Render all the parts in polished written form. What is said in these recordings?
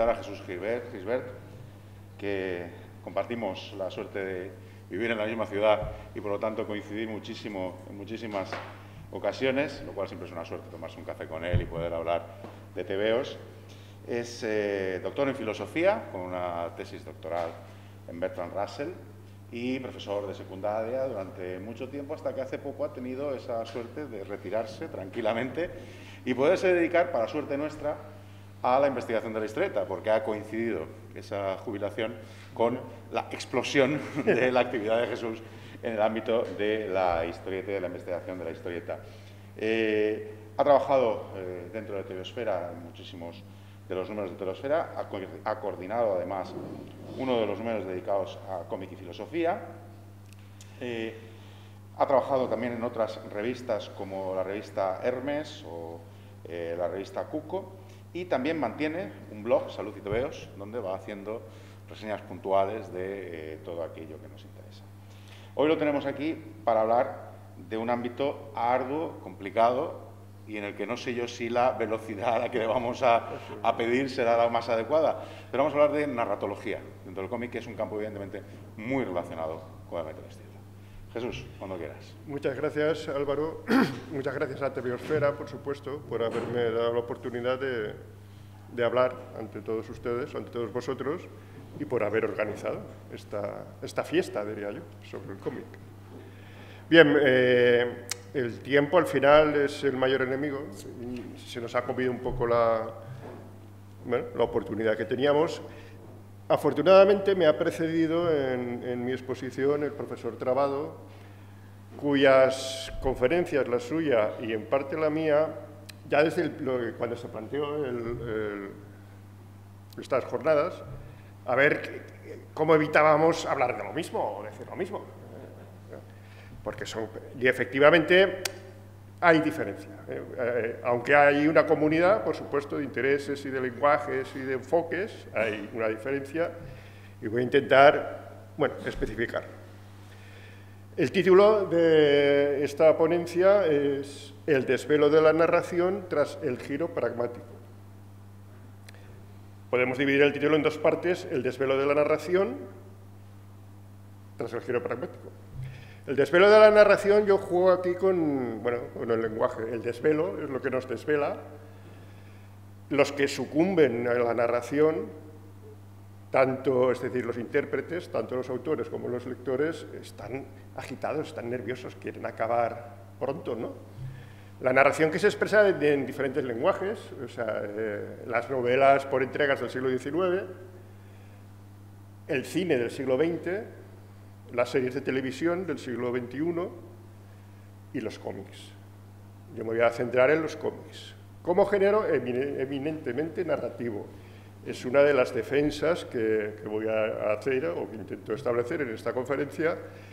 a Jesús Gisbert, que compartimos la suerte de vivir en la misma ciudad y, por lo tanto, coincidir muchísimo en muchísimas ocasiones, lo cual siempre es una suerte tomarse un café con él y poder hablar de tebeos. Es doctor en filosofía, con una tesis doctoral en Bertrand Russell, y profesor de secundaria durante mucho tiempo, hasta que hace poco ha tenido esa suerte de retirarse tranquilamente y poderse dedicar, para suerte nuestra, a la investigación de la historieta, porque ha coincidido esa jubilación con la explosión de la actividad de Jesús en el ámbito de la historieta y de la investigación de la historieta. Ha trabajado dentro de Tebeosfera en muchísimos de los números de Tebeosfera, ha coordinado además uno de los números dedicados a cómic y filosofía, ha trabajado también en otras revistas como la revista Hermes o la revista Cuco, y también mantiene un blog, Salud y Tebeos, donde va haciendo reseñas puntuales de todo aquello que nos interesa. Hoy lo tenemos aquí para hablar de un ámbito arduo, complicado, y en el que no sé yo si la velocidad a la que le vamos a pedir será la más adecuada. Pero vamos a hablar de narratología dentro del cómic, que es un campo evidentemente muy relacionado con el método de estilo. Jesús, cuando quieras. Muchas gracias, Álvaro. Muchas gracias a Tebeosfera, por supuesto, por haberme dado la oportunidad de hablar ante todos ustedes, ante todos vosotros, y por haber organizado esta fiesta, diría yo, sobre el cómic. Bien, el tiempo al final es el mayor enemigo y se nos ha comido un poco la oportunidad que teníamos. Afortunadamente me ha precedido en mi exposición el profesor Trabado, cuyas conferencias, la suya y en parte la mía, ya desde cuando se planteó estas jornadas, a ver cómo evitábamos hablar de lo mismo o decir lo mismo. Porque y efectivamente hay diferencia. Aunque hay una comunidad, por supuesto, de intereses y de lenguajes y de enfoques, hay una diferencia y voy a intentar, especificar. El título de esta ponencia es El desvelo de la narración tras el giro pragmático. Podemos dividir el título en dos partes: el desvelo de la narración tras el giro pragmático. El desvelo de la narración, yo juego aquí con el lenguaje. El desvelo es lo que nos desvela. Los que sucumben a la narración, es decir, los intérpretes, tanto los autores como los lectores, están agitados, están nerviosos, quieren acabar pronto, ¿no? La narración que se expresa en diferentes lenguajes, o sea, las novelas por entregas del siglo XIX, el cine del siglo XX, las series de televisión del siglo XXI y los cómics. Yo me voy a centrar en los cómics. Como género eminentemente narrativo. Es una de las defensas que voy a hacer o que intento establecer en esta conferencia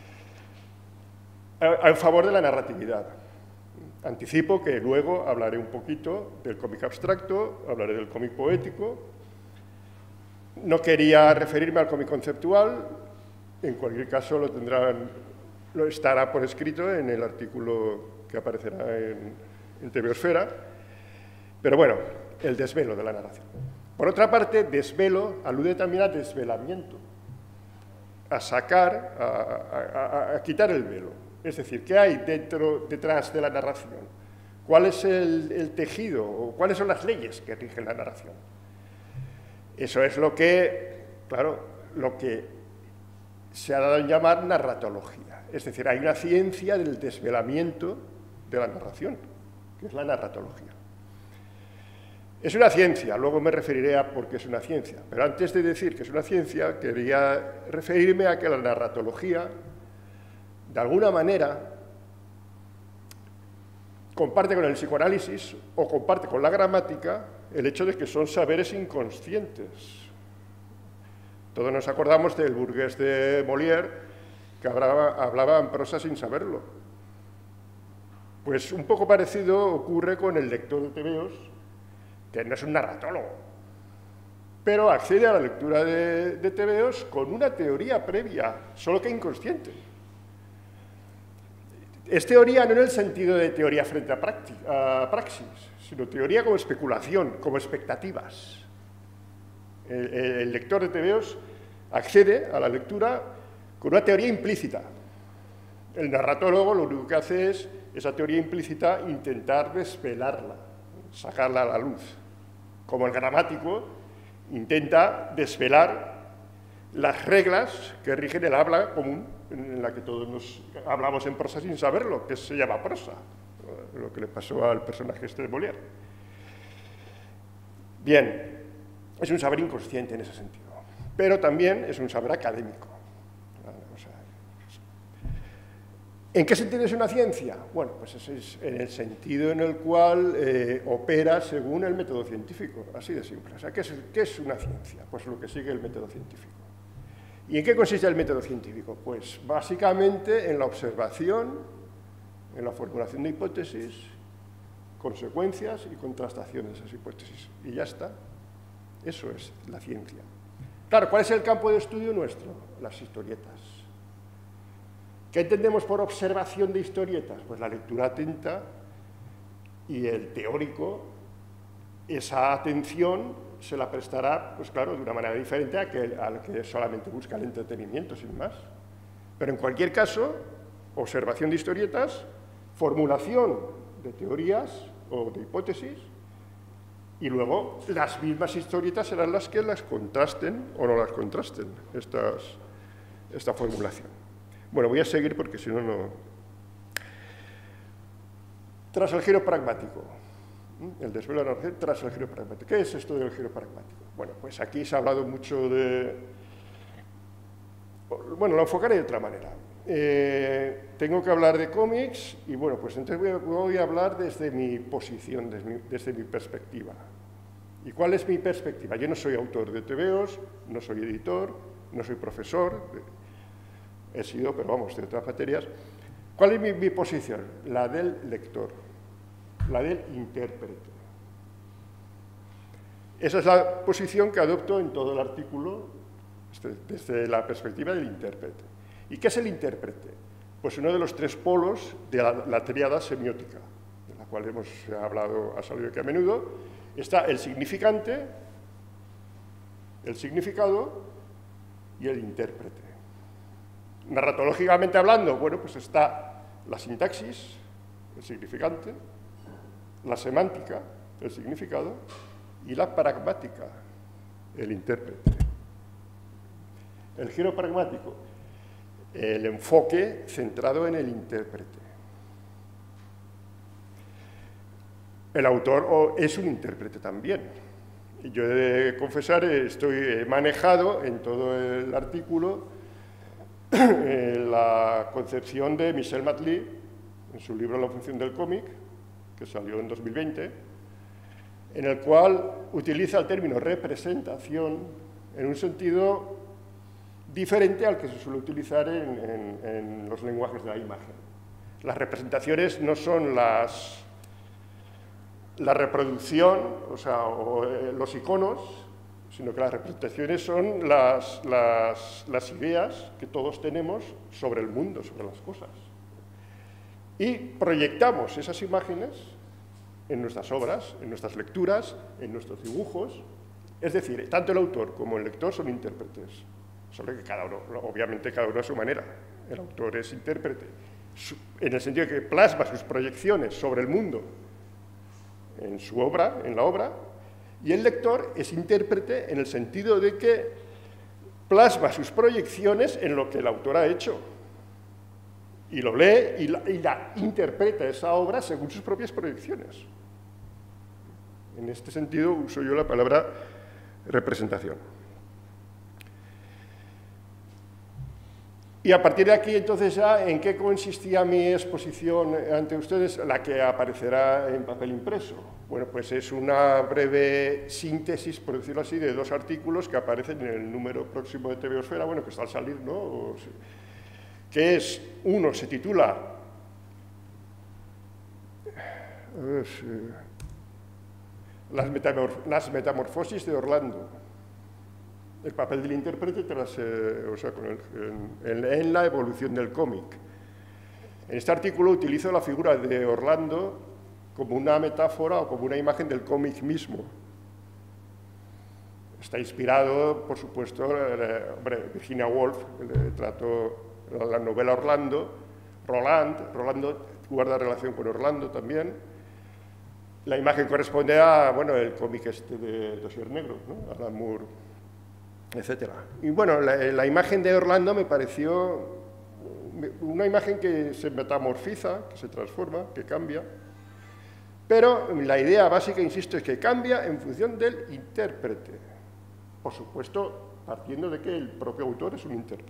en favor de la narratividad. Anticipo que luego hablaré un poquito del cómic abstracto, hablaré del cómic poético. No quería referirme al cómic conceptual. En cualquier caso, lo estará por escrito en el artículo que aparecerá en Tebeosfera. Pero bueno, el desvelo de la narración. Por otra parte, desvelo alude también a desvelamiento, a sacar, a quitar el velo. Es decir, ¿qué hay detrás de la narración? ¿Cuál es el tejido o cuáles son las leyes que rigen la narración? Eso es lo que se ha dado en llamar narratología. Es decir, hay una ciencia del desvelamiento de la narración, que es la narratología. Es una ciencia, luego me referiré a por qué es una ciencia, pero antes de decir que es una ciencia, quería referirme a que la narratología, de alguna manera, comparte con el psicoanálisis o comparte con la gramática el hecho de que son saberes inconscientes. Todos nos acordamos del burgués de Molière, que hablaba en prosa sin saberlo. Pues un poco parecido ocurre con el lector de tebeos, que no es un narratólogo, pero accede a la lectura de tebeos con una teoría previa, solo que inconsciente. Es teoría no en el sentido de teoría frente a praxis, sino teoría como especulación, como expectativas. El lector de TVOs accede a la lectura con una teoría implícita. El narratólogo lo único que hace es, esa teoría implícita, intentar desvelarla, sacarla a la luz. Como el gramático intenta desvelar las reglas que rigen el habla común, en la que todos nos hablamos en prosa sin saberlo, que se llama prosa, lo que le pasó al personaje este de Molière. Bien, es un saber inconsciente en ese sentido, pero también es un saber académico. ¿En qué sentido es una ciencia? Bueno, pues es en el sentido en el cual opera según el método científico, así de simple. O sea, ¿qué es una ciencia? Pues lo que sigue el método científico. ¿Y en qué consiste el método científico? Pues básicamente en la observación, en la formulación de hipótesis, consecuencias y contrastación de esas hipótesis. Y ya está. Eso es la ciencia. Claro, ¿cuál es el campo de estudio nuestro? Las historietas. ¿Qué entendemos por observación de historietas? Pues la lectura atenta y el teórico, esa atención se la prestará, pues claro, de una manera diferente al que solamente busca el entretenimiento, sin más. Pero en cualquier caso, observación de historietas, formulación de teorías o de hipótesis, y luego las mismas historietas serán las que las contrasten o no las contrasten, esta formulación. Bueno, voy a seguir porque si no, no... Tras el giro pragmático. El desvelo de la narración tras el giro pragmático. ¿Qué es esto del giro pragmático? Bueno, pues aquí se ha hablado mucho de... Bueno, lo enfocaré de otra manera. Tengo que hablar de cómics y, bueno, pues entonces voy a hablar desde mi posición, desde mi perspectiva. ¿Y cuál es mi perspectiva? Yo no soy autor de TVOs, no soy editor, no soy profesor... He sido, pero vamos, de otras materias. ¿Cuál es mi posición? La del lector, la del intérprete. Esa es la posición que adopto en todo el artículo desde la perspectiva del intérprete. ¿Y qué es el intérprete? Pues uno de los tres polos de la tríada semiótica, de la cual hemos hablado, ha salido aquí a menudo. Está el significante, el significado y el intérprete. Narratológicamente hablando, bueno, pues está la sintaxis, el significante, la semántica, el significado, y la pragmática, el intérprete. El giro pragmático, el enfoque centrado en el intérprete. El autor es un intérprete también. Yo he de confesar, he manejado en todo el artículo la concepción de Michel Matley en su libro La función del cómic, que salió en 2020, en el cual utiliza el término representación en un sentido diferente al que se suele utilizar en los lenguajes de la imagen. Las representaciones no son la reproducción, o los iconos, sino que las representaciones son las ideas que todos tenemos sobre el mundo, sobre las cosas. Y proyectamos esas imágenes en nuestras obras, en nuestras lecturas, en nuestros dibujos. Es decir, tanto el autor como el lector son intérpretes, solo que obviamente cada uno a su manera. El autor es intérprete, en el sentido de que plasma sus proyecciones sobre el mundo en su obra, en la obra, y el lector es intérprete en el sentido de que plasma sus proyecciones en lo que el autor ha hecho. Y lo lee y la interpreta esa obra según sus propias proyecciones. En este sentido uso yo la palabra representación. Y a partir de aquí, entonces, ya, ¿en qué consistía mi exposición ante ustedes? La que aparecerá en papel impreso. Bueno, pues es una breve síntesis, por decirlo así, de dos artículos que aparecen en el número próximo de TVOsfera, bueno, que está al salir, ¿no? Que es, uno se titula Las metamorfosis de Orlando. El papel del intérprete en la evolución del cómic. En este artículo utilizo la figura de Orlando como una metáfora o como una imagen del cómic mismo. Está inspirado, por supuesto, Virginia Woolf, el retrato, la novela Rolando guarda relación con Orlando también. La imagen corresponde a, bueno, el cómic este de Dossier Negro, ¿no? Alan Moore, etc. Y bueno, la imagen de Orlando me pareció una imagen que se metamorfiza, que se transforma, que cambia, pero la idea básica, insisto, es que cambia en función del intérprete. Por supuesto, partiendo de que el propio autor es un intérprete.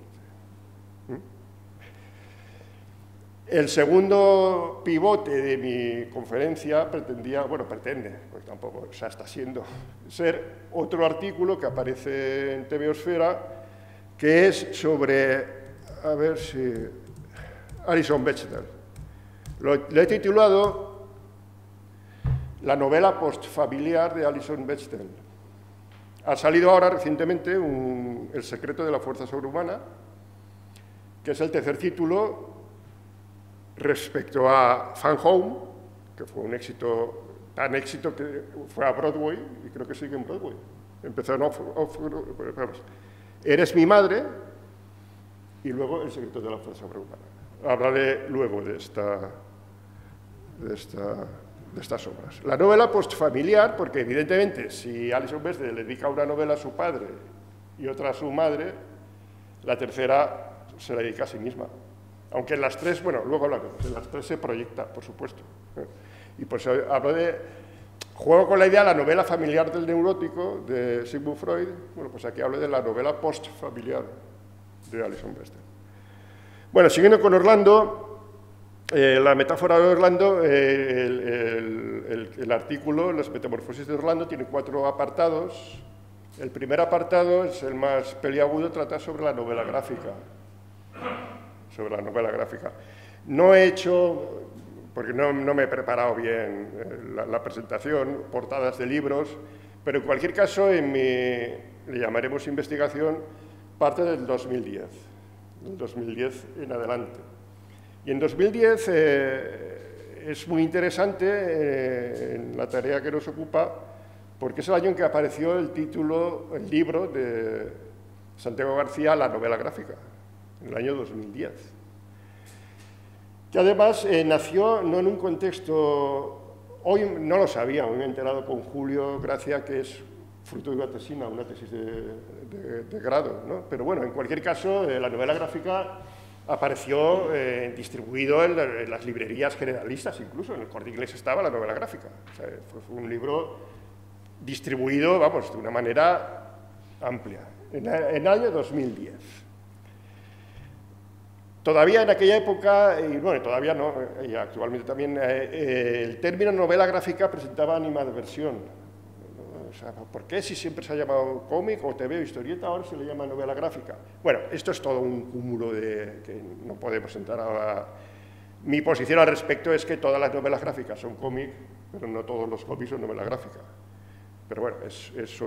El segundo pivote de mi conferencia pretendía, bueno, pretende, pues tampoco, o sea, está siendo, ser otro artículo que aparece en TVOsfera, que es sobre, a ver si, Alison Bechdel. Lo he titulado La novela postfamiliar de Alison Bechdel. Ha salido ahora recientemente El secreto de la fuerza sobrehumana, que es el tercer título respecto a Fan Home, que fue un éxito, tan éxito que fue a Broadway, y creo que sigue en Broadway. Empezó en Eres mi madre, y luego El secreto de la fuerza sobrehumana. Hablaré luego de estas obras. La novela postfamiliar, porque evidentemente si Alison Bechdel le dedica una novela a su padre y otra a su madre, la tercera se la dedica a sí misma. Aunque en las tres, bueno, luego hablaremos, en las tres se proyecta, por supuesto. Y por eso juego con la idea de la novela familiar del neurótico de Sigmund Freud. Bueno, pues aquí hablo de la novela postfamiliar de Alison Bechdel. Bueno, siguiendo con Orlando, la metáfora de Orlando, el artículo, las metamorfosis de Orlando, tiene 4 apartados. El primer apartado es el más peliagudo, trata sobre la novela gráfica. No he hecho, porque no me he preparado bien la presentación, portadas de libros, pero en cualquier caso, le llamaremos investigación, parte del 2010 en adelante. Y en 2010 es muy interesante en la tarea que nos ocupa, porque es el año en que apareció el libro de Santiago García, La novela gráfica, en el año 2010. Que además nació no en un contexto, hoy no lo sabía, hoy me he enterado con Julio Gracia, que es fruto de una tesina, una tesis de grado, ¿no? Pero bueno, en cualquier caso, la novela gráfica apareció distribuido en las librerías generalistas, incluso en el Corte Inglés estaba la novela gráfica. O sea, fue un libro distribuido, vamos, de una manera amplia, en el año 2010. Todavía en aquella época, y bueno, todavía no, y actualmente también, el término novela gráfica presentaba animadversión. O sea, ¿por qué si siempre se ha llamado cómic o TV o historieta, ahora se le llama novela gráfica? Bueno, esto es todo un cúmulo que no podemos entrar ahora. Mi posición al respecto es que todas las novelas gráficas son cómic, pero no todos los cómics son novela gráfica. Pero bueno, es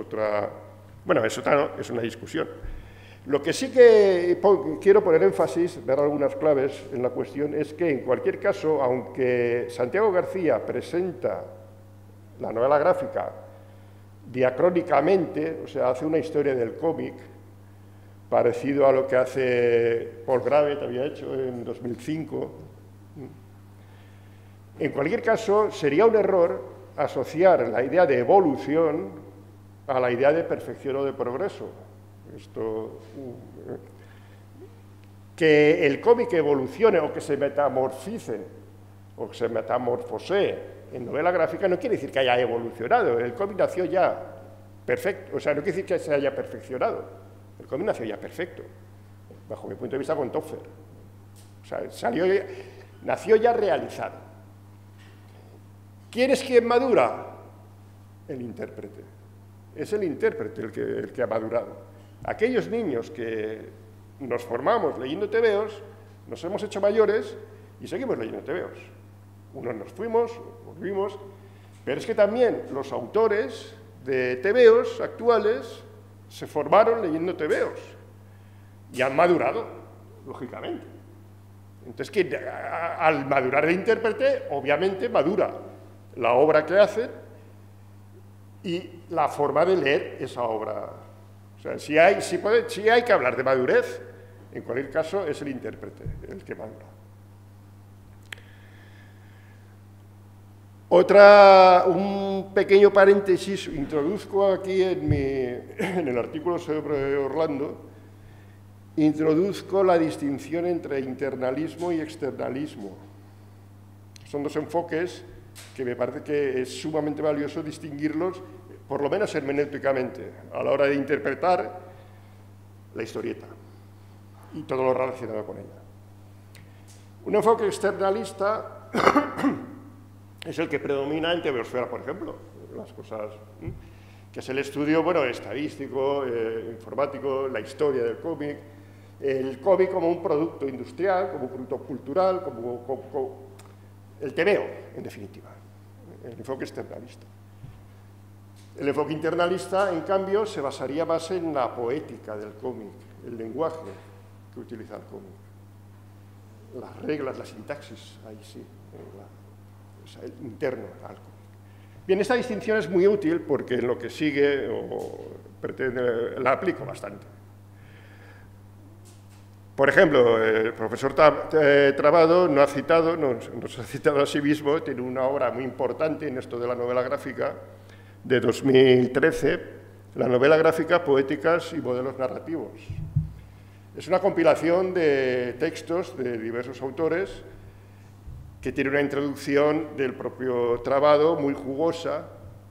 una discusión. Lo que sí que quiero poner énfasis, dar algunas claves en la cuestión, es que en cualquier caso, aunque Santiago García presenta la novela gráfica diacrónicamente, o sea, hace una historia del cómic, parecido a lo que hace Paul Gravett, había hecho en 2005. En cualquier caso, sería un error asociar la idea de evolución a la idea de perfección o de progreso. Que el cómic evolucione o que se metamorfice o que se metamorfosee en novela gráfica no quiere decir que haya evolucionado. El cómic nació ya perfecto, o sea, no quiere decir que se haya perfeccionado. El cómic nació ya perfecto, bajo mi punto de vista con Tozer. O sea, nació ya realizado. ¿Quién es quien madura? El intérprete. Es el intérprete el que ha madurado. Aquellos niños que nos formamos leyendo tebeos, nos hemos hecho mayores y seguimos leyendo tebeos. Unos nos fuimos, volvimos, pero es que también los autores de tebeos actuales se formaron leyendo tebeos y han madurado, lógicamente. Entonces, al madurar el intérprete, obviamente madura la obra que hace y la forma de leer esa obra O sea, si hay que hablar de madurez, en cualquier caso es el intérprete el que madura. Un pequeño paréntesis introduzco aquí en el artículo sobre Orlando, introduzco la distinción entre internalismo y externalismo. Son dos enfoques que me parece que es sumamente valioso distinguirlos, por lo menos hermenéuticamente, a la hora de interpretar la historieta y todo lo relacionado con ella. Un enfoque externalista es el que predomina en Tebeosfera, por ejemplo, las cosas, que es el estudio, bueno, estadístico, informático, la historia del cómic, el cómic como un producto industrial, como un producto cultural, como el tebeo, en definitiva, el enfoque externalista. El enfoque internalista, en cambio, se basaría más en la poética del cómic, el lenguaje que utiliza el cómic, las reglas, la sintaxis, ahí sí, el interno al cómic. Bien, esta distinción es muy útil porque en lo que sigue la aplico bastante. Por ejemplo, el profesor Trabado nos ha citado a sí mismo, tiene una obra muy importante en esto de la novela gráfica, de 2013, la novela gráfica Poéticas y modelos narrativos. Es una compilación de textos de diversos autores que tiene una introducción del propio Trabado muy jugosa,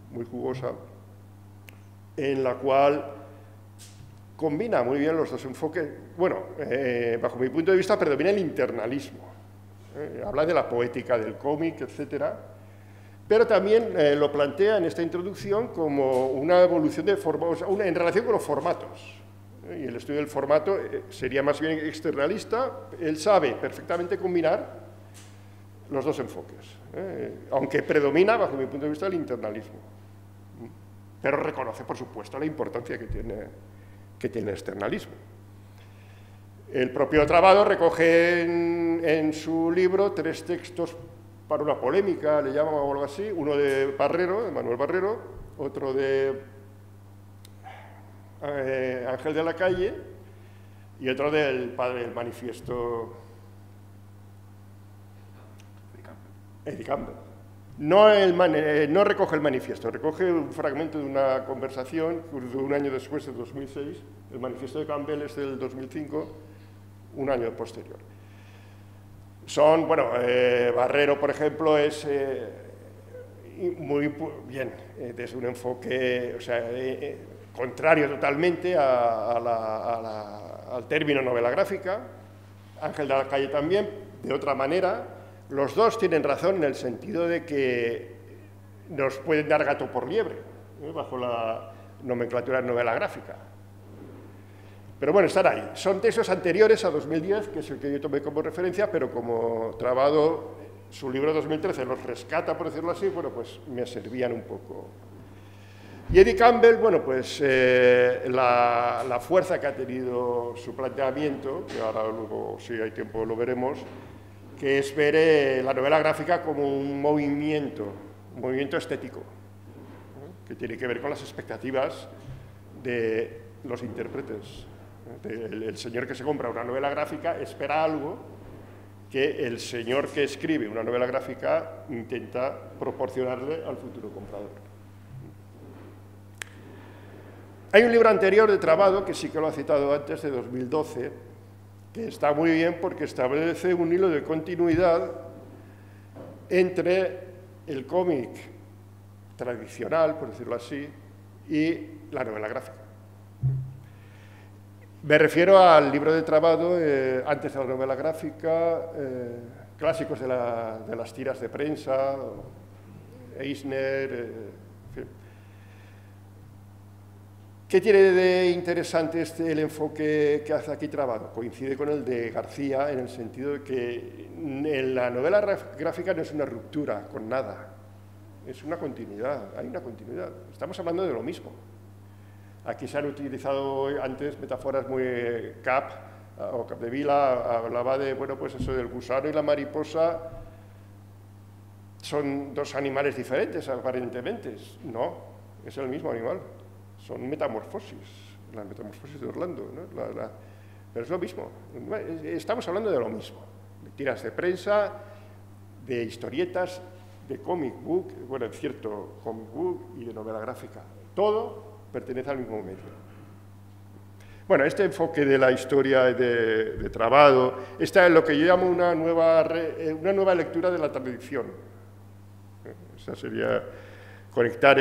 en la cual combina muy bien los dos enfoques. Bueno, bajo mi punto de vista predomina el internalismo. Habla de la poética del cómic, etcétera, pero también lo plantea en esta introducción como una evolución de formatos, en relación con los formatos. Y el estudio del formato sería más bien externalista. Él sabe perfectamente combinar los dos enfoques, aunque predomina, bajo mi punto de vista, el internalismo. Pero reconoce, por supuesto, la importancia que tiene el externalismo. El propio Trabado recoge en su libro 3 textos para una polémica, le llaman o algo así, uno de Barrero, de Manuel Barrero, otro de Ángel de la Calle y otro del padre del manifiesto Eddie Campbell. No recoge el manifiesto, recoge un fragmento de una conversación de un año después, de 2006. El manifiesto de Campbell es del 2005, un año posterior. Son, bueno, Barrero, por ejemplo, es muy bien, desde un enfoque, o sea, contrario totalmente al término novela gráfica. Ángel de la Calle también, de otra manera. Los dos tienen razón en el sentido de que nos pueden dar gato por liebre, bajo la nomenclatura de novela gráfica. Pero bueno, están ahí. Son textos anteriores a 2010, que es el que yo tomé como referencia, pero como Trabado, su libro de 2013 los rescata, por decirlo así, bueno, pues me servían un poco. Y Eddie Campbell, bueno, pues la fuerza que ha tenido su planteamiento, que ahora luego, si hay tiempo, lo veremos, que es ver la novela gráfica como un movimiento estético, que tiene que ver con las expectativas de los intérpretes. El señor que se compra una novela gráfica espera algo que el señor que escribe una novela gráfica intenta proporcionarle al futuro comprador. Hay un libro anterior de Trabado, que sí que lo ha citado antes, de 2012, que está muy bien porque establece un hilo de continuidad entre el cómic tradicional, por decirlo así, y la novela gráfica. Me refiero al libro de Trabado, antes de la novela gráfica, clásicos de las tiras de prensa, Eisner, en fin. ¿Qué tiene de interesante el enfoque que hace aquí Trabado? Coincide con el de García en el sentido de que en la novela gráfica no es una ruptura con nada, es una continuidad, hay una continuidad. Estamos hablando de lo mismo. Aquí se han utilizado antes metáforas muy Capdevila hablaba de, bueno, pues eso del gusano y la mariposa son dos animales diferentes aparentemente. No, es el mismo animal. Son metamorfosis. las Metamorfosis de Orlando, ¿no? Pero es lo mismo, estamos hablando de lo mismo, de tiras de prensa, de historietas, de comic book, bueno, es cierto, comic book y de novela gráfica. Todo pertenece al mismo medio. Bueno, este enfoque de la historia de Trabado está en lo que yo llamo una nueva lectura de la tradición. Esa sería conectar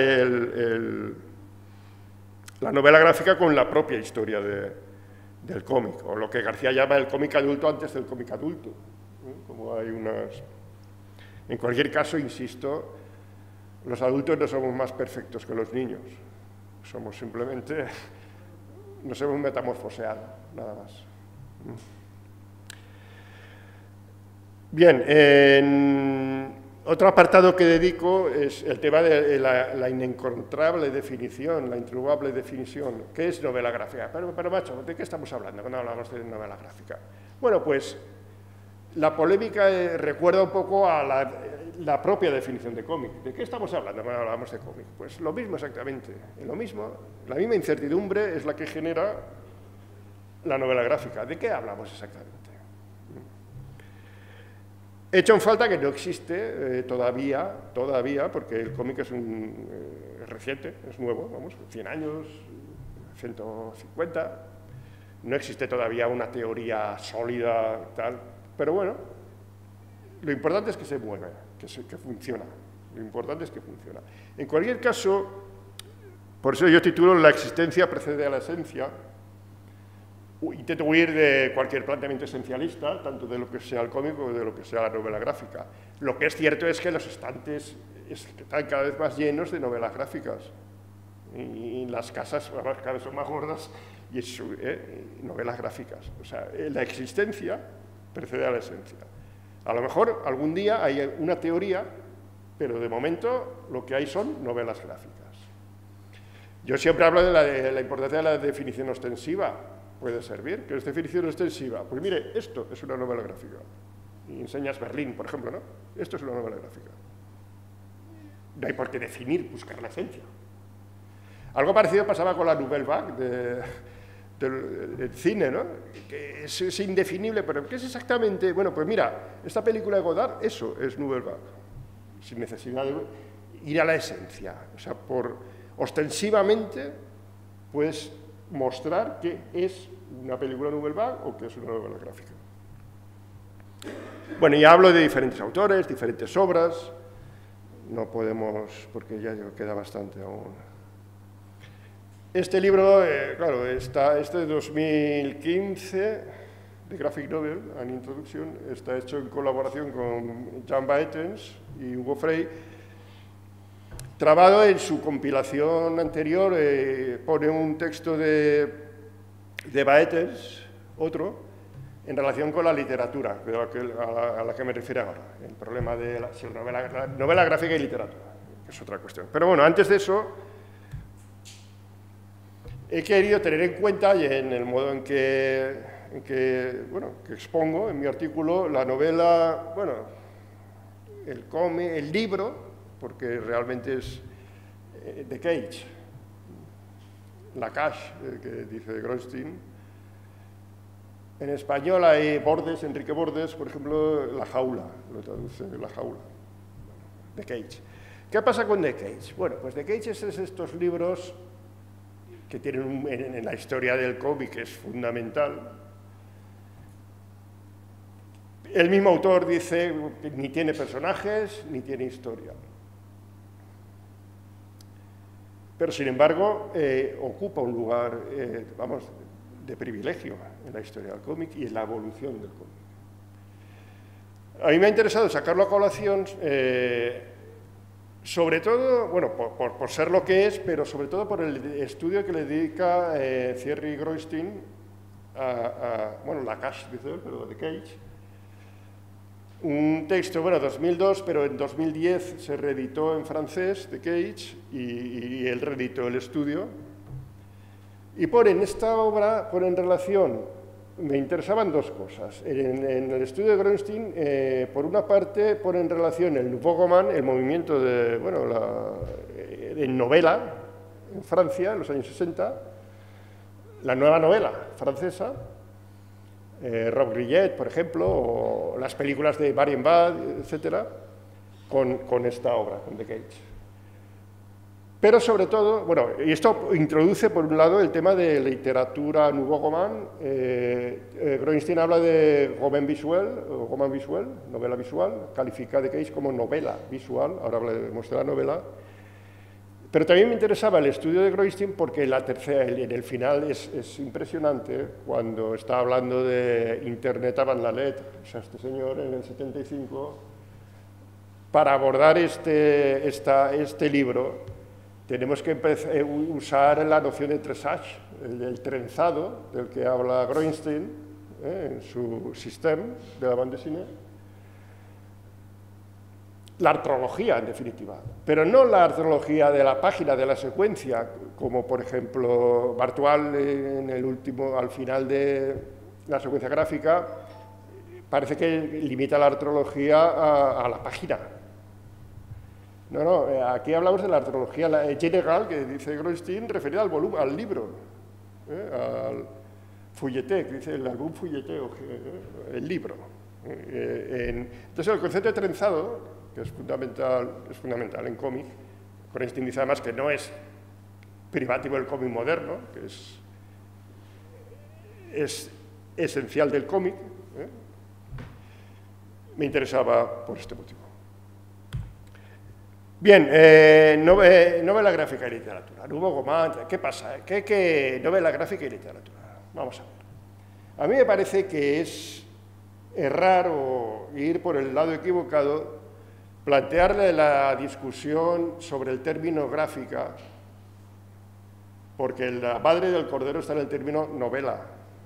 la novela gráfica con la propia historia del cómic, o lo que García llama el cómic adulto antes del cómic adulto. Como hay unas... En cualquier caso, insisto, los adultos no somos más perfectos que los niños. Somos simplemente... nos hemos metamorfoseado, nada más. Bien, otro apartado que dedico es el tema de la inencontrable definición, la intrugable definición. ¿Qué es novela gráfica? Pero macho, ¿de qué estamos hablando cuando hablamos de novela gráfica? Bueno, pues la polémica recuerda un poco a la propia definición de cómic. ¿De qué estamos hablando cuando hablamos de cómic? Pues lo mismo exactamente. Lo mismo, la misma incertidumbre es la que genera la novela gráfica. ¿De qué hablamos exactamente? He hecho en falta que no existe todavía, porque el cómic es reciente, es nuevo, vamos, 100 años, 150. No existe todavía una teoría sólida, tal. Pero bueno, lo importante es que se mueve, que funciona. Lo importante es que funciona. En cualquier caso, por eso yo titulo La existencia precede a la esencia. Intento huir de cualquier planteamiento esencialista, tanto de lo que sea el cómic como de lo que sea la novela gráfica. Lo que es cierto es que los estantes están cada vez más llenos de novelas gráficas. Y las casas cada vez son más gordas y novelas gráficas. O sea, la existencia precede a la esencia. A lo mejor algún día hay una teoría, pero de momento lo que hay son novelas gráficas. Yo siempre hablo de la importancia de la definición ostensiva. Puede servir. ¿Qué es definición ostensiva? Pues mire, esto es una novela gráfica. Y enseñas Berlín, por ejemplo, ¿no? Esto es una novela gráfica. No hay por qué definir, buscar la esencia. Algo parecido pasaba con la Nouvelle Vague del cine, ¿no? Que es indefinible, pero ¿qué es exactamente? Bueno, pues mira, esta película de Godard, eso es Nouvelle Vague, sin necesidad de ir a la esencia. O sea, ostensivamente puedes mostrar que es una película Nouvelle Vague o que es una novela gráfica. Bueno, y hablo de diferentes autores, diferentes obras, no podemos, porque ya queda bastante aún. Este libro, claro, este de 2015, de Graphic Novel, an Introduction, está hecho en colaboración con Jan Baetens y Hugo Frey. Trabado en su compilación anterior, pone un texto de Baetens, otro, en relación con la literatura, a la que me refiero ahora, el problema de la novela gráfica y literatura, que es otra cuestión. Pero bueno, antes de eso, he querido tener en cuenta, y en el modo en que expongo en mi artículo, la novela, bueno, el cómic, el libro, porque realmente es The Cage, La Cage, que dice Groenstein. En español hay Bordes, Enrique Bordes, por ejemplo, La Jaula, lo traduce La Jaula, The Cage. ¿Qué pasa con The Cage? Bueno, pues The Cage es estos libros que tienen en la historia del cómic, que es fundamental. El mismo autor dice que ni tiene personajes, ni tiene historia. Pero, sin embargo, ocupa un lugar, de privilegio en la historia del cómic y en la evolución del cómic. A mí me ha interesado sacarlo a colación, sobre todo, bueno, por ser lo que es, pero sobre todo por el estudio que le dedica Thierry Groenstein bueno, La Cage, dice él, pero The Cage. Un texto, bueno, 2002, pero en 2010 se reeditó en francés, The Cage, y él reeditó el estudio. Y en esta obra, en relación, me interesaban dos cosas. En el estudio de Groenstein, por una parte, pone en relación el Nouveau Roman, el movimiento de novela en Francia, en los años 60, la nueva novela francesa, Rob Grillet, por ejemplo, o las películas de Marion Bad, etcétera, con esta obra, con The Cage. Pero sobre todo, bueno, y esto introduce por un lado el tema de literatura nouveau roman. Groenstein habla de roman visual, novela visual, califica The Cage como novela visual, ahora hablaremos de la novela. Pero también me interesaba el estudio de Groenstein porque en el final es impresionante cuando está hablando de Internet avant la lettre, o sea, este señor en el 75, para abordar este libro, tenemos que usar la noción de tresage, el trenzado del que habla Groenstein en su sistema de la bande dessinée. La artrología, en definitiva, pero no la artrología de la página, de la secuencia, como por ejemplo Bartual al final de la secuencia gráfica, parece que limita la artrología a la página. No, aquí hablamos de la artrología general que dice Groenstein, referida al volumen, al libro, al fouilleté, que dice el álbum fouilleté, el libro. Entonces el concepto de trenzado, que es fundamental en cómic, Groenstein dice además que no es privativo del cómic moderno, que es esencial del cómic, me interesaba por este motivo. Bien, novela gráfica y literatura. Nouveau roman, ¿qué pasa? ¿Qué novela gráfica y literatura? Vamos a ver. A mí me parece que es errar o ir por el lado equivocado, plantearle la discusión sobre el término gráfica, porque la madre del cordero está en el término novela.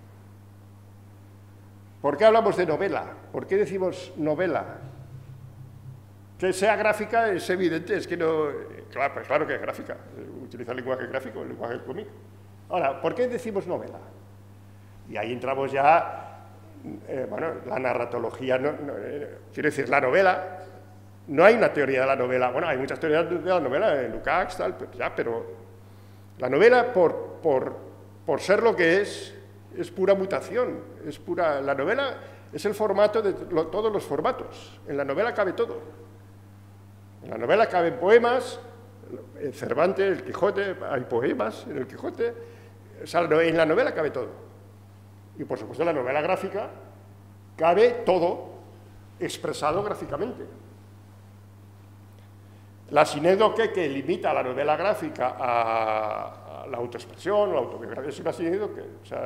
¿Por qué hablamos de novela? ¿Por qué decimos novela? Que sea gráfica es evidente, es que no... Claro que es gráfica, utiliza el lenguaje gráfico, el lenguaje del cómic. Ahora, ¿por qué decimos novela? Y ahí entramos ya, bueno, la narratología, quiero decir, la novela, no hay una teoría de la novela, bueno, hay muchas teorías de la novela, Lukács, tal, pero la novela, por ser lo que es pura mutación, la novela es el formato de todos los formatos, en la novela cabe todo. En la novela caben poemas, en Cervantes, el Quijote, hay poemas en el Quijote, o sea, en la novela cabe todo. Y por supuesto en la novela gráfica cabe todo expresado gráficamente. La sinédoque que limita la novela gráfica a la autoexpresión o la autobiografía es una sinédoque, o sea,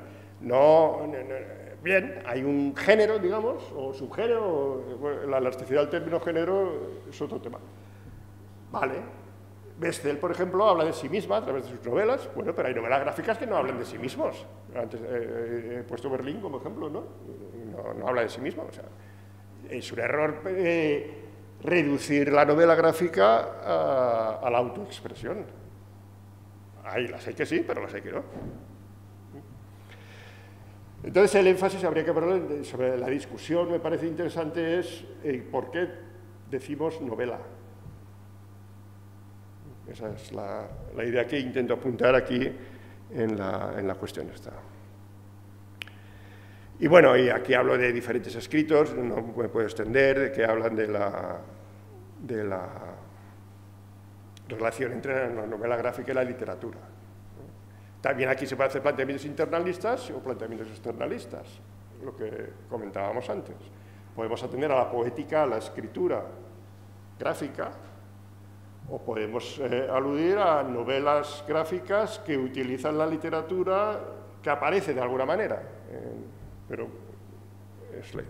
bien, hay un género, digamos, o subgénero, bueno, la elasticidad del término género es otro tema. Vale. Bessel, por ejemplo, habla de sí misma a través de sus novelas, bueno, pero hay novelas gráficas que no hablan de sí mismos. Antes he puesto Berlín como ejemplo, ¿no? No habla de sí misma, o sea, es un error reducir la novela gráfica a la autoexpresión. Las hay que sí, pero las hay que no. Entonces el énfasis habría que ponerle sobre la discusión, me parece interesante, es ¿por qué decimos novela? Esa es la idea que intento apuntar aquí en la cuestión esta. Y bueno, y aquí hablo de diferentes escritos, no me puedo extender, que hablan de la relación entre la novela gráfica y la literatura. También aquí se pueden hacer planteamientos internalistas o planteamientos externalistas, lo que comentábamos antes. Podemos atender a la poética, a la escritura gráfica, o podemos aludir a novelas gráficas que utilizan la literatura que aparece de alguna manera, pero es la idea.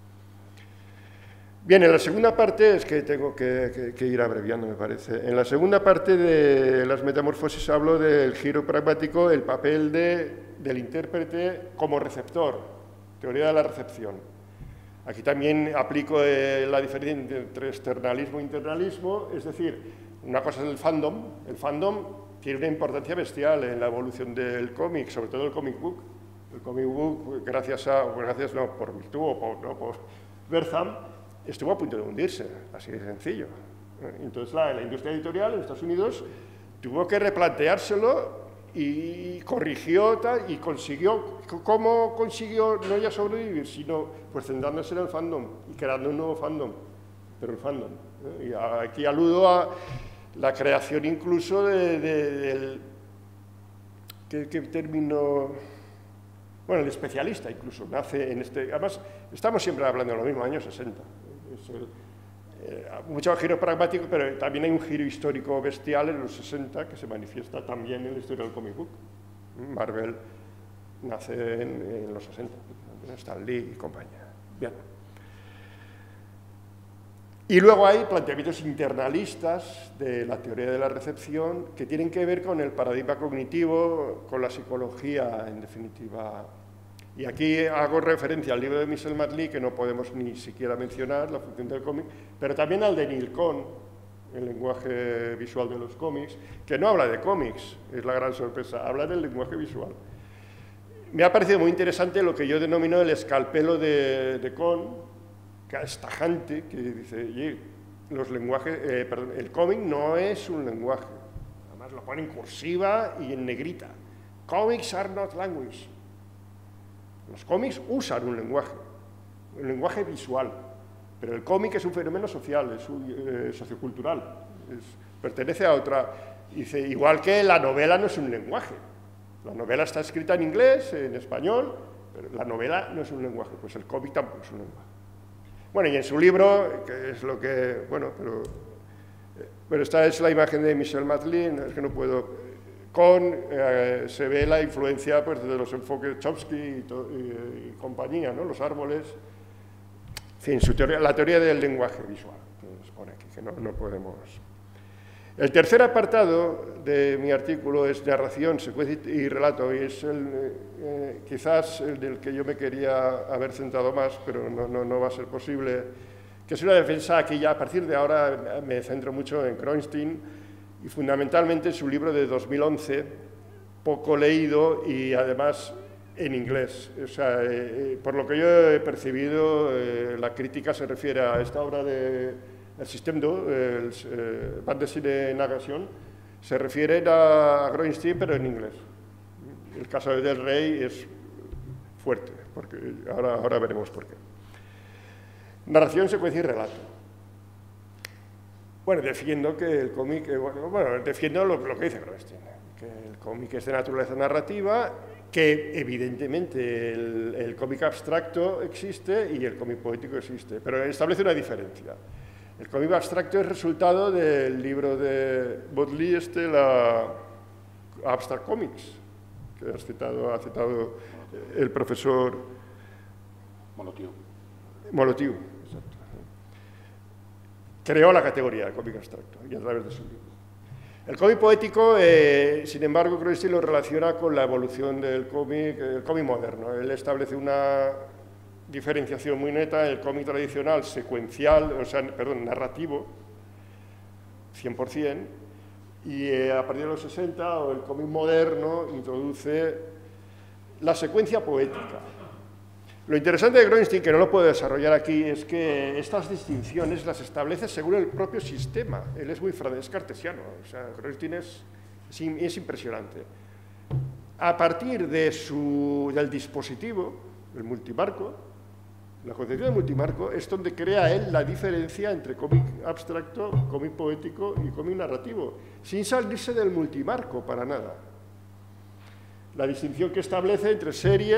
Bien, en la segunda parte, es que tengo que ir abreviando, me parece. En la segunda parte de las metamorfosis hablo del giro pragmático, el papel del intérprete como receptor, teoría de la recepción. Aquí también aplico la diferencia entre externalismo e internalismo, es decir, una cosa es el fandom. El fandom tiene una importancia bestial en la evolución del cómic, sobre todo el comic book. El comic book, por virtud o por Bertham, estuvo a punto de hundirse, así de sencillo. Entonces la industria editorial en Estados Unidos tuvo que replanteárselo y corrigió tal, y consiguió. ¿Cómo consiguió no ya sobrevivir, sino pues centrándose en el fandom y creando un nuevo fandom? Pero el fandom. Y aquí aludo a la creación incluso del... ¿Qué término? Bueno, el especialista incluso nace en este... Además, estamos siempre hablando de lo mismo, años 60. Mucho giro pragmático, pero también hay un giro histórico bestial en los 60 que se manifiesta también en la historia del comic book. Marvel nace en los 60, Stan Lee y compañía. Bien. Y luego hay planteamientos internalistas de la teoría de la recepción que tienen que ver con el paradigma cognitivo, con la psicología, en definitiva. Y aquí hago referencia al libro de Michel Matley, que no podemos ni siquiera mencionar, La función del cómic, pero también al de Neil Cohn, el lenguaje visual de los cómics, que no habla de cómics, es la gran sorpresa, habla del lenguaje visual. Me ha parecido muy interesante lo que yo denomino el escalpelo de Cohn, que es tajante, que dice, oye, los lenguajes, el cómic no es un lenguaje, además lo pone en cursiva y en negrita. Comics are not language. Los cómics usan un lenguaje visual, pero el cómic es un fenómeno social, es sociocultural, pertenece a otra. Dice, igual que la novela no es un lenguaje, la novela está escrita en inglés, en español, pero la novela no es un lenguaje, pues el cómic tampoco es un lenguaje. Bueno, y en su libro, que es lo que, bueno, pero esta es la imagen de Michel Matley, es que no puedo... se ve la influencia pues, de los enfoques Chomsky y compañía, ¿no? Los árboles, en fin, la teoría del lenguaje visual, que nos pone aquí, que no podemos... El tercer apartado de mi artículo es narración, secuencia y relato, y es quizás el del que yo me quería haber centrado más, pero no va a ser posible, que es una defensa que ya a partir de ahora me centro mucho en Groenstein, y fundamentalmente su libro de 2011, poco leído y además en inglés. O sea, por lo que yo he percibido, la crítica se refiere a esta obra de el Système d'eau, Bande dessinée Nagation, se refiere a Groenstein pero en inglés. El caso de Del Rey es fuerte, porque ahora veremos por qué. Narración, secuencia y relato. Bueno, defiendo que el cómic, defiendo lo que dice Groenstein, que el cómic es de naturaleza narrativa, que evidentemente el cómic abstracto existe y el cómic poético existe, pero establece una diferencia. El cómic abstracto es resultado del libro de Bodley, la Abstract Comics, que ha citado el profesor Molotiu. Exacto. Creó la categoría de cómic abstracto y a través de su libro. El cómic poético, sin embargo, Groenstein lo relaciona con la evolución del cómic moderno. Él establece una diferenciación muy neta, el cómic tradicional secuencial, narrativo, 100%, y a partir de los 60, el cómic moderno introduce la secuencia poética. Lo interesante de Groenstein, que no lo puedo desarrollar aquí, es que estas distinciones las establece según el propio sistema. Él es muy cartesiano, o sea, Groenstein es impresionante. A partir del dispositivo, el multimarco, la concepción de multimarco es donde crea él la diferencia entre cómic abstracto, cómic poético y cómic narrativo, sin salirse del multimarco para nada. La distinción que establece entre serie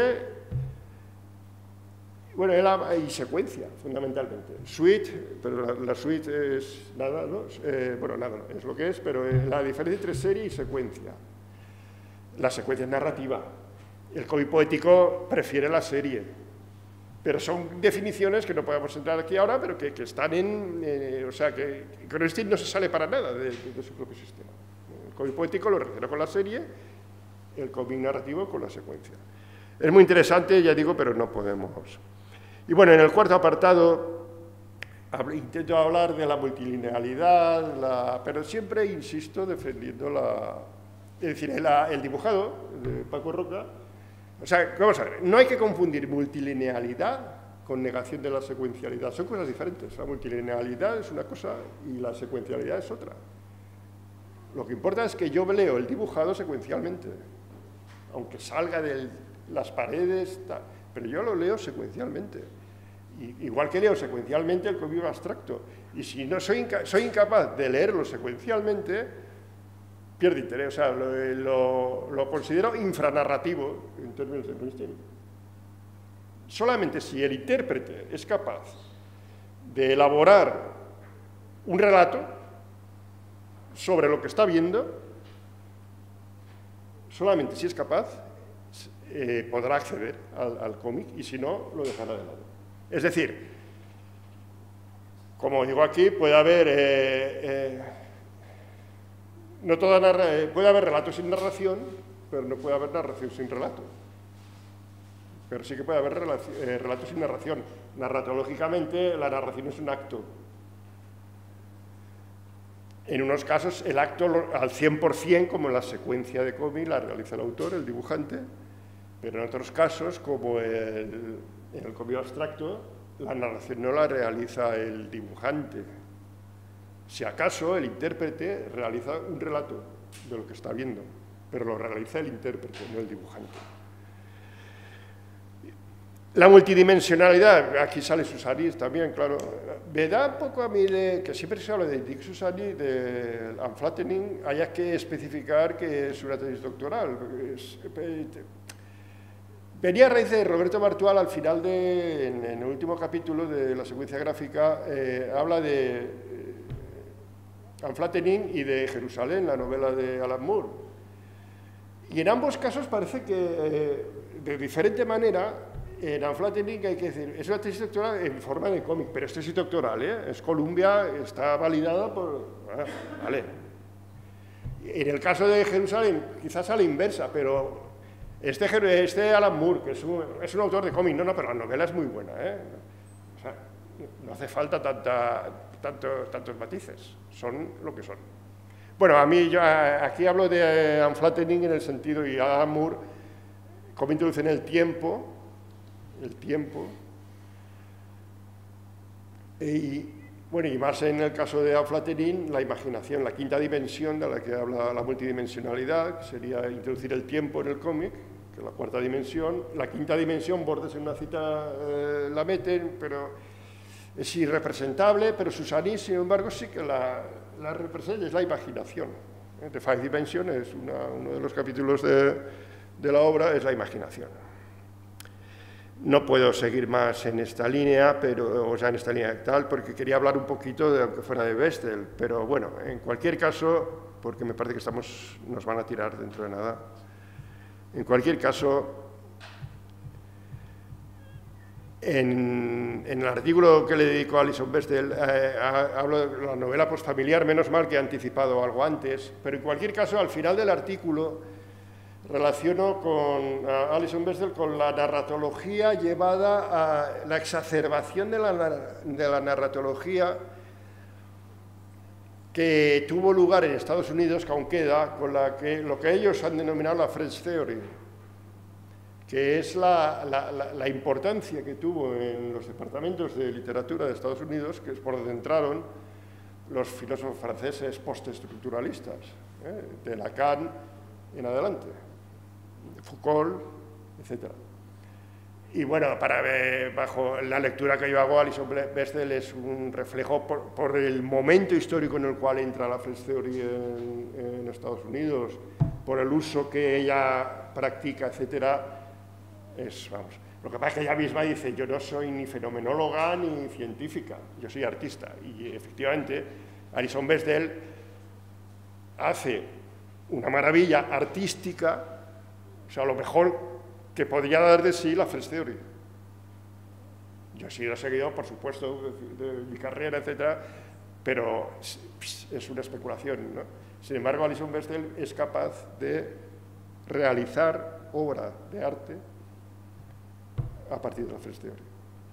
y secuencia, fundamentalmente. Suite, pero la suite es nada, ¿no? Nada, no, es lo que es, pero la diferencia entre serie y secuencia. La secuencia es narrativa. El cómic poético prefiere la serie. Pero son definiciones que no podemos entrar aquí ahora, pero que están o sea, que Groenstein no se sale para nada de su propio sistema. El cómic poético lo relaciona con la serie, el cómic narrativo con la secuencia. Es muy interesante, ya digo, pero no podemos. Y bueno, en el cuarto apartado intento hablar de la multilinealidad, pero siempre insisto defendiendo el dibujado de Paco Roca. O sea, vamos a ver, no hay que confundir multilinealidad con negación de la secuencialidad. Son cosas diferentes. La multilinealidad es una cosa y la secuencialidad es otra. Lo que importa es que yo leo el dibujado secuencialmente, aunque salga de las paredes, pero yo lo leo secuencialmente. Igual que leo secuencialmente el cómic abstracto. Y si no soy incapaz de leerlo secuencialmente, pierde interés. O sea, lo considero infranarrativo en términos de Groenstein. Solamente si el intérprete es capaz de elaborar un relato sobre lo que está viendo, solamente si es capaz, podrá acceder al cómic, y si no, lo dejará de lado. Es decir, como digo aquí, puede haber puede haber relatos sin narración, pero no puede haber narración sin relato. Pero sí que puede haber relatos sin narración. Narratológicamente, la narración es un acto. En unos casos, el acto al 100%, como en la secuencia de cómic, la realiza el autor, el dibujante, pero en otros casos, como en el cómic abstracto, la narración no la realiza el dibujante. Si acaso, el intérprete realiza un relato de lo que está viendo, pero lo realiza el intérprete, no el dibujante. La multidimensionalidad, aquí sale Susanis también, claro. Me da un poco a mí que siempre se habla de Dick Susanis, de unflattening, haya que especificar que es una tesis doctoral. Venía a raíz de Roberto Bartual, al final en el último capítulo de la secuencia gráfica, habla de unflattening y de Jerusalén, la novela de Alan Moore. Y en ambos casos parece que, de diferente manera, en unflattening hay que decir, es una tesis doctoral en forma de cómic, pero es tesis doctoral, es Columbia, está validada por... vale. En el caso de Jerusalén, quizás a la inversa, pero este Alan Moore, que es un autor de cómic, no, pero la novela es muy buena, o sea, no hace falta tantos matices, son lo que son. Bueno, a mí, yo aquí hablo de unflattening en el sentido, y Alan Moore, cómo introducen el tiempo, y bueno, y más en el caso de unflattening, la imaginación, la quinta dimensión de la que habla la multidimensionalidad, que sería introducir el tiempo en el cómic, que es la cuarta dimensión. La quinta dimensión, Borges en una cita la meten, pero es irrepresentable, pero Susanis, sin embargo, sí que la representa, es la imaginación. The Five Dimension es uno de los capítulos de la obra, es la imaginación. No puedo seguir más en esta línea, en esta línea tal, porque quería hablar un poquito de aunque fuera de Bessel, pero bueno, en cualquier caso, porque me parece que nos van a tirar dentro de nada. En cualquier caso, en el artículo que le dedico a Alison Bechdel, hablo de la novela postfamiliar, menos mal que he anticipado algo antes, pero en cualquier caso, al final del artículo, relaciono a Alison Bechdel con la narratología llevada a la exacerbación de la narratología que tuvo lugar en Estados Unidos, que aún queda, con lo que ellos han denominado la French Theory, que es la importancia que tuvo en los departamentos de literatura de Estados Unidos, que es por donde entraron los filósofos franceses postestructuralistas, de Lacan en adelante. Foucault, etc. Y bueno, bajo la lectura que yo hago, Alison Bechdel es un reflejo por el momento histórico en el cual entra la French Theory en Estados Unidos, por el uso que ella practica, etc. Lo que pasa es que ella misma dice, yo no soy ni fenomenóloga ni científica, yo soy artista. Y efectivamente, Alison Bechdel hace una maravilla artística, o sea, lo mejor que podría dar de sí la French Theory. Yo he sido seguidor, por supuesto, de mi carrera, etc., pero es una especulación, ¿no? Sin embargo, Alison Bechdel es capaz de realizar obra de arte a partir de la French Theory.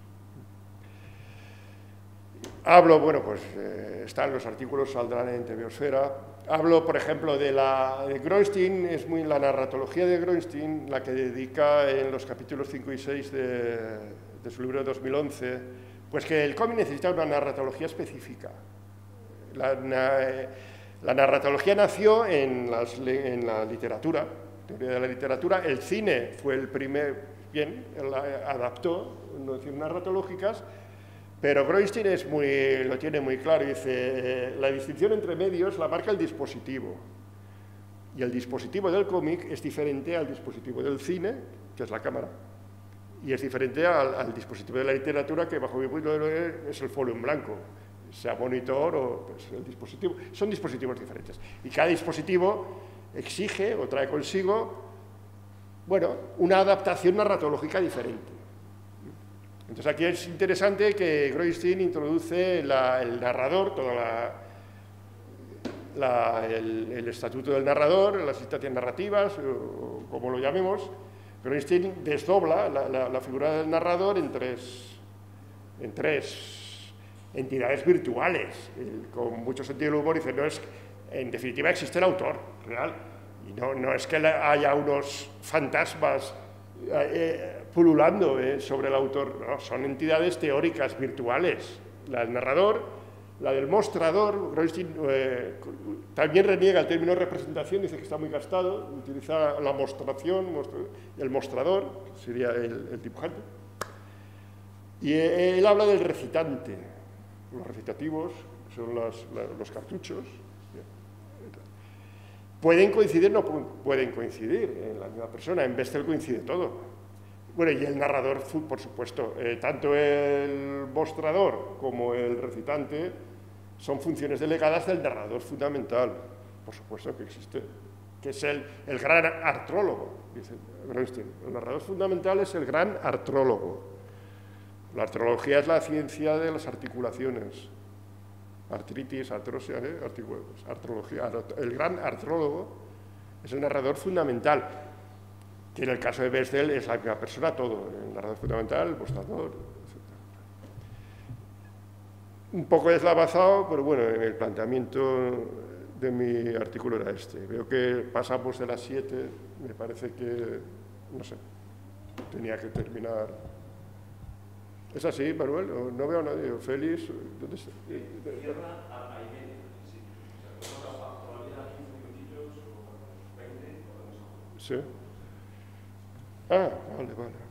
Hablo, bueno, pues están los artículos, saldrán en Tebeosfera. Hablo, por ejemplo, de Groenstein, es muy la narratología de Groenstein, la que dedica en los capítulos 5 y 6 de su libro de 2011, pues que el cómic necesita una narratología específica. La narratología nació en la literatura, teoría de la literatura. El cine fue el primer, adaptó nociones narratológicas, pero Groenstein lo tiene muy claro. Dice, la distinción entre medios la marca el dispositivo. Y el dispositivo del cómic es diferente al dispositivo del cine, que es la cámara, y es diferente al dispositivo de la literatura, que bajo mi punto de vista es el folio en blanco, sea monitor o pues, el dispositivo. Son dispositivos diferentes. Y cada dispositivo exige o trae consigo, bueno, una adaptación narratológica diferente. Entonces aquí es interesante que Groenstein introduce el narrador, el estatuto del narrador, las instancias narrativas, o como lo llamemos. Groenstein desdobla la figura del narrador en tres entidades virtuales. Con mucho sentido del humor dice, en definitiva existe el autor real, y no es que haya unos fantasmas pululando sobre el autor, no, son entidades teóricas virtuales. La del narrador, la del mostrador. Groenstein también reniega el término representación, dice que está muy gastado, utiliza la mostración, el mostrador, que sería el dibujante. Y él habla del recitante. Los recitativos son los cartuchos. Pueden coincidir, no pueden coincidir en la misma persona, en Bessel coincide todo. Bueno, y el narrador, por supuesto, tanto el mostrador como el recitante son funciones delegadas del narrador fundamental, por supuesto que existe, que es el gran artrólogo, dice Groenstein. El narrador fundamental es el gran artrólogo. La artrología es la ciencia de las articulaciones. Artritis, artrosia, artrología. El gran artrólogo es el narrador fundamental, que en el caso de Bessel es la misma persona, todo, el narrador fundamental, el mostrador, etc. Un es deslavazado, pero bueno, en el planteamiento de mi artículo era este. Veo que pasamos de las 7, me parece que, no sé, tenía que terminar. ¿Es así, Manuel? No veo a nadie. Félix, ¿dónde está? Sí. Ah, vale.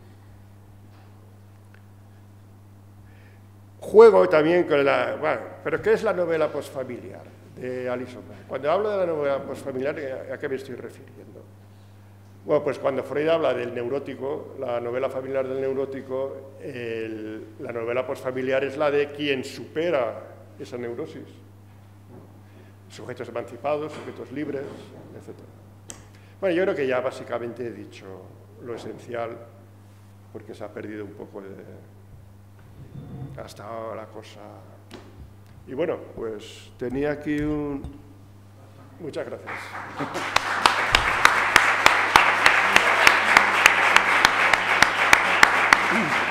Juego también con la... Bueno, pero ¿qué es la novela postfamiliar de Alison Bach? Cuando hablo de la novela postfamiliar, ¿a qué me estoy refiriendo? Bueno, pues cuando Freud habla del neurótico, la novela familiar del neurótico, la novela postfamiliar es la de quien supera esa neurosis. Sujetos emancipados, sujetos libres, etc. Bueno, yo creo que ya básicamente he dicho lo esencial, porque se ha perdido un poco hasta ahora la cosa. Y bueno, pues tenía aquí un... Muchas gracias.